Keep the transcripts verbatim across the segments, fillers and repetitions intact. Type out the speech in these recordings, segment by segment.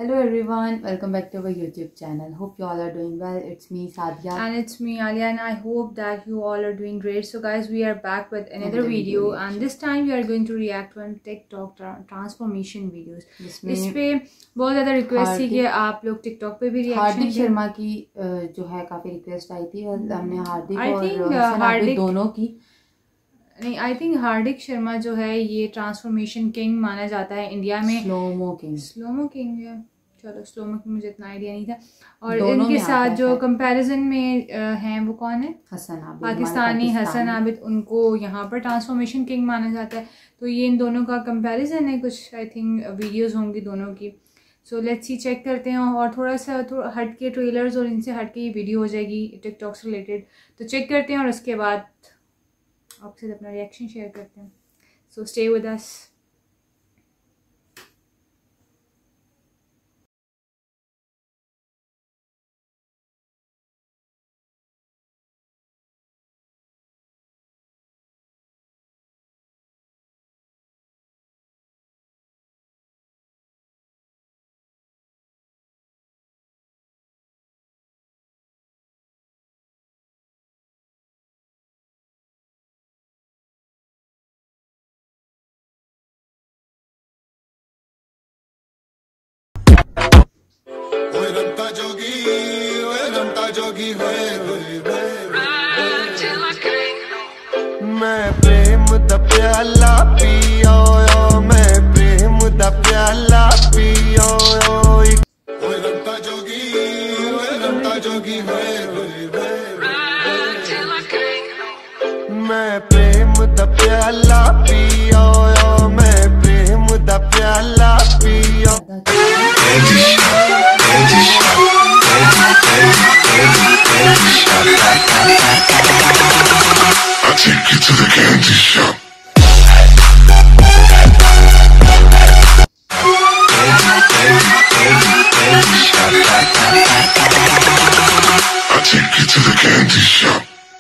Hello everyone, welcome back to our YouTube channel. Hope you all are doing well. It's me Sadia and it's me Alia, and I hope that you all are doing great. So guys, we are back with another video, video and this time we are going to react to TikTok tra transformation videos. इस पे बहुत ज़्यादा request थी कि आप लोग TikTok पे भी रिएक्शन हार्दिक शर्मा की जो है काफी रिक्वेस्ट आई थी और हमने हार्दिक और हार्दिक दोनों की नहीं आई थिंक हार्दिक शर्मा जो है ये ट्रांसफॉर्मेशन किंग माना जाता है इंडिया में। स्लोमो किंग स्लोमो किंग है, चलो स्लोमो किंग मुझे इतना आइडिया नहीं था। और इनके साथ जो कंपैरिजन में हैं वो कौन है, हसन आबिद, पाकिस्तानी हसन आबिद, उनको यहाँ पर ट्रांसफॉर्मेशन किंग माना जाता है। तो ये इन दोनों का कंपैरिजन है, कुछ आई थिंक वीडियोस होंगी दोनों की। सो लेट्स सी, चेक करते हैं। और थोड़ा सा थोड़ा हट के ट्रेलर्स और इनसे हट के ये वीडियो हो जाएगी टिकटॉक से रिलेटेड, तो चेक करते हैं और उसके बाद आपसे अपना रिएक्शन शेयर करते हैं। So stay with us. मैं प्रेम दा प्याला पियो, मैं प्रेम दा प्याला पियो, ओए रंता जोगी, ओए रंता जोगी होए, मैं प्रेम दा प्याला पियो, मैं प्रेम दा प्याला पियो। I'll take you to the candy shop. I'll take you to the candy shop.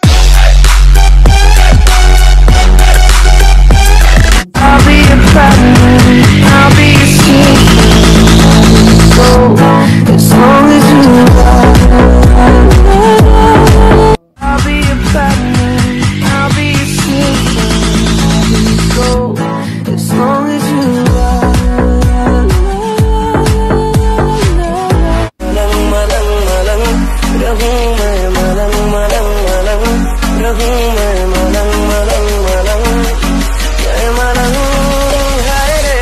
I'll be a platinum, I'll be a secret, so as long as you love. I'll be a platinum, I'll be a secret, so as long as you love. Malang malang malang, rahoo main malang malang malang, rahoo main malang malang malang, main malang hai re.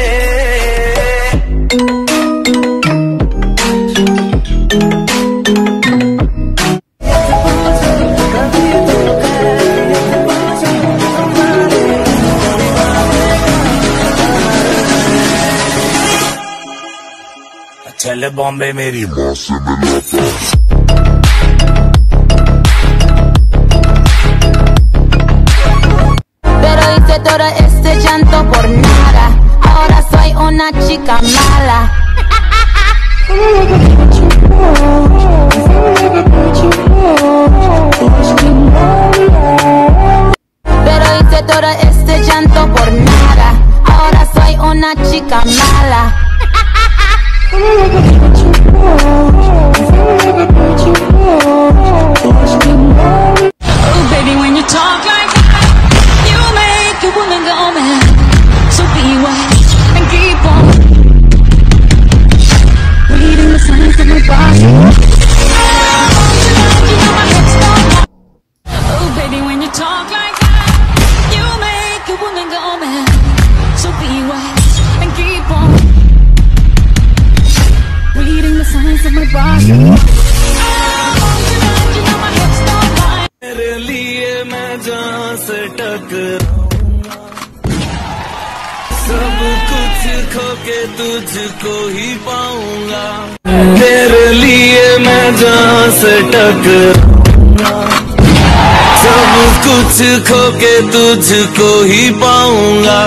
चल बॉम्बे मेरी माँ से मिला। Pero hice todo este llanto por nada. Ahora soy una chica mala. Pero hice todo este llanto por nada. Ahora soy una chica mala. Oh baby, when you talk like that, you make a woman go mad. So be wise and keep on reading the signs of my body. Oh baby, when you talk like that, you make a woman go mad. So be wise and keep on reading the signs of my body. मेरे लिए मैं जहाँ से टकराऊंगा, सब कुछ खो के तुझको ही पाऊंगा। मेरे लिए मैं जहाँ से टकराऊंगा, सब कुछ खो के तुझको ही पाऊंगा।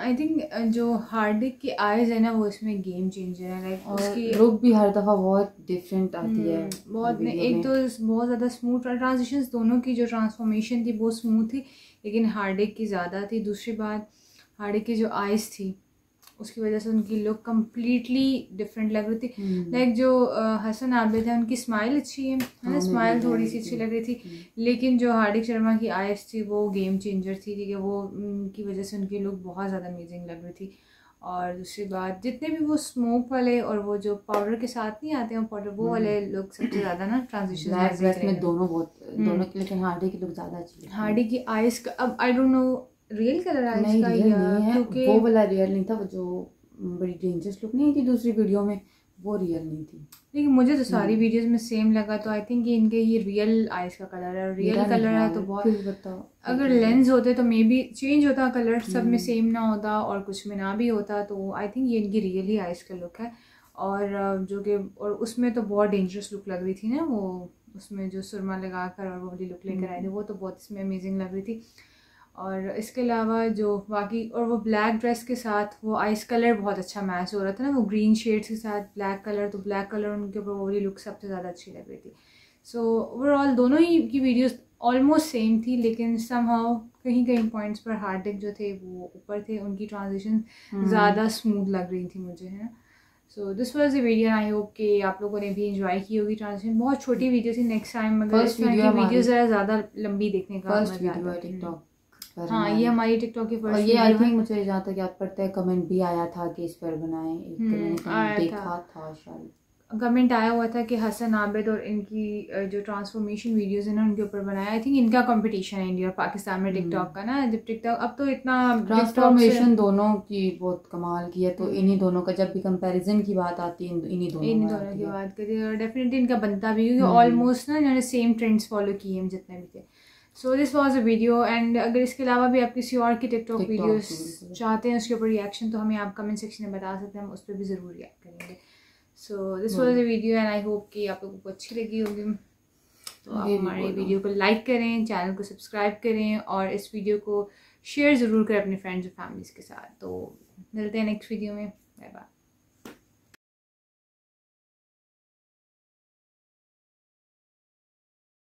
आई थिंक जो हार्दिक की आईज है ना वो इसमें गेम चेंजर है, लाइक उसकी लुक भी हर दफ़ा बहुत डिफरेंट आती है बहुत ने, एक तो बहुत ज़्यादा स्मूथ ट्रांजिशंस, दोनों की जो ट्रांसफॉर्मेशन थी वो स्मूथ थी, लेकिन हार्दिक की ज़्यादा थी। दूसरी बात हार्दिक की जो आइज़ थी उसकी वजह से उनकी लुक कम्प्लीटली डिफरेंट लग रही थी। लाइक जो हसन आबिद है उनकी स्माइल अच्छी है ना, स्माइल थोड़ी सी अच्छी लग रही थी, लेकिन जो हार्दिक शर्मा की आइज़ थी वो गेम चेंजर थी, ठीक है, वो उनकी वजह से उनकी लुक बहुत ज़्यादा अमेजिंग लग रही थी। और दूसरी बात जितने भी वो स्मोक वाले और वो जो पाउडर के साथ नहीं आते हैं पाउडर, वो वाले लुक सबसे ज़्यादा ना ट्रांजिशन में दोनों बहुत दोनों की, लेकिन हार्दिक की लुक ज़्यादा अच्छी है। हार्दिक की आइज़ का अब I don't know real colour eyes का या क्योंकि वो वाला रियल नहीं था, वो जो बड़ी डेंजरस लुक नहीं थी दूसरी वीडियो में, वो रियल नहीं थी। लेकिन मुझे तो सारी वीडियोस में सेम लगा, तो आई थिंक ये इनके ये रियल आइज का कलर है, रियल कलर है तो बहुत, अगर लेंस होते तो मे बी चेंज होता कलर, सब में सेम ना होता और कुछ में ना भी होता, तो आई थिंक ये इनकी रियल ही आइज का लुक है। और जो कि और उसमें तो बहुत डेंजरस लुक लग रही थी ना, वो उसमें जो सुरमा लगा कर और वो वाली लुक लेकर आई थी, वो तो बहुत इसमें अमेजिंग लग रही थी। और इसके अलावा जो बाकी और वो ब्लैक ड्रेस के साथ वो आइस कलर बहुत अच्छा मैच हो रहा था ना, वो ग्रीन शेड्स के साथ ब्लैक कलर, तो ब्लैक कलर उनके ऊपर वो वाली लुक सबसे ज़्यादा अच्छी लग रही थी। सो ओवरऑल दोनों ही की वीडियोस ऑलमोस्ट सेम थी, लेकिन समहाउ कहीं कहीं पॉइंट्स पर हार्दिक जो थे वो ऊपर थे, उनकी ट्रांजिशन ज़्यादा स्मूथ लग रही थी मुझे, है ना। So this was the video, I hope कि आप लोगों ने भी एंजॉय की होगी ट्रांजिशन। बहुत छोटी वीडियो थी, नेक्स्ट टाइम अगर इस तरह की वीडियो ज़रा ज़्यादा लंबी देखने का मजा आता है। टिकटॉक हाँ, ये हमारी टिकटॉक की फर्स्ट, और ये आई थिंक मुझे जहाँ तक याद पड़ता है कमेंट भी आया था कि इस पर बनाएं, एक मैंने देखा था शायद कमेंट आया हुआ था कि हसन आबिद और इनकी जो ट्रांसफॉर्मेशन वीडियोस है ना उनके ऊपर बनाया। आई थिंक इनका कंपटीशन है इंडिया और पाकिस्तान में टिकटॉक का ना, जब टिकटॉक अब तो इतना ट्रांसफॉर्मेशन दोनों की बहुत कमाल की है, तो इन्हीं दोनों का जब भी कंपैरिजन की बात आती है इन्हीं दोनों इन्हीं दोनों की बात करिए, और डेफिनेटली इनका बनता भी, क्योंकि ऑलमोस्ट ना इन्होंने सेम ट्रेंड्स फॉलो किए हैं जितने भी थे। So this was a video, and अगर इसके अलावा भी आप किसी और की टिकटॉक वीडियोस चाहते हैं उसके ऊपर रिएक्शन, तो हमें आप कमेंट सेक्शन में बता सकते हैं, हम उस पर भी ज़रूर रिएक्ट करेंगे। So this was a video and I hope कि आप लोगों को अच्छी लगी होगी। तो आप हमारे वीडियो को लाइक करें, चैनल को सब्सक्राइब करें और इस वीडियो को शेयर ज़रूर करें अपने फ्रेंड्स और फैमिलीज़ के साथ। तो मिलते हैं नेक्स्ट वीडियो में, बाय बाय।